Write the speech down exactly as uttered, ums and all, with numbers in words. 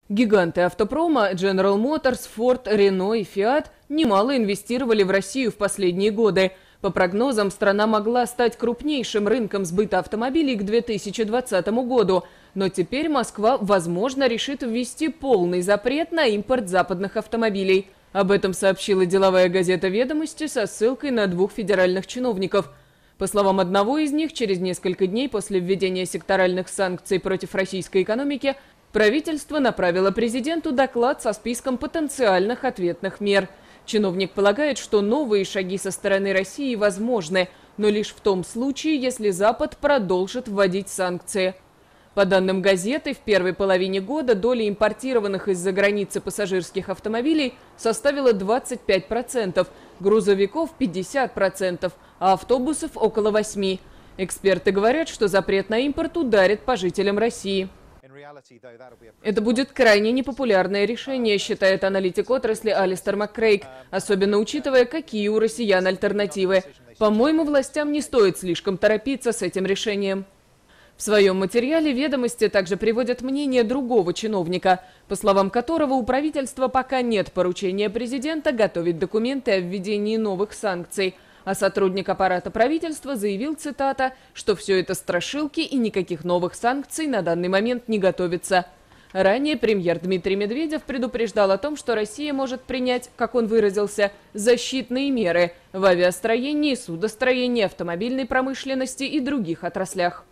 Гиганты автопрома General Motors, Ford, Renault и Fiat немало инвестировали в Россию в последние годы. По прогнозам, страна могла стать крупнейшим рынком сбыта автомобилей к две тысячи двадцатому году. Но теперь Москва, возможно, решит ввести полный запрет на импорт западных автомобилей. Об этом сообщила деловая газета «Ведомости» со ссылкой на двух федеральных чиновников. По словам одного из них, через несколько дней после введения секторальных санкций против российской экономики правительство направило президенту доклад со списком потенциальных ответных мер. Чиновник полагает, что новые шаги со стороны России возможны, но лишь в том случае, если Запад продолжит вводить санкции. По данным газеты, в первой половине года доля импортированных из-за границы пассажирских автомобилей составила двадцать пять процентов, грузовиков – пятьдесят процентов, а автобусов – около восьми процентов. Эксперты говорят, что запрет на импорт ударит по жителям России. Это будет крайне непопулярное решение, считает аналитик отрасли Алистер Маккрейг, особенно учитывая, какие у россиян альтернативы. По-моему, властям не стоит слишком торопиться с этим решением. В своем материале «Ведомости» также приводят мнение другого чиновника, по словам которого у правительства пока нет поручения президента готовить документы о введении новых санкций. А сотрудник аппарата правительства заявил, цитата, что все это страшилки и никаких новых санкций на данный момент не готовится. Ранее премьер Дмитрий Медведев предупреждал о том, что Россия может принять, как он выразился, защитные меры в авиастроении, судостроении, автомобильной промышленности и других отраслях.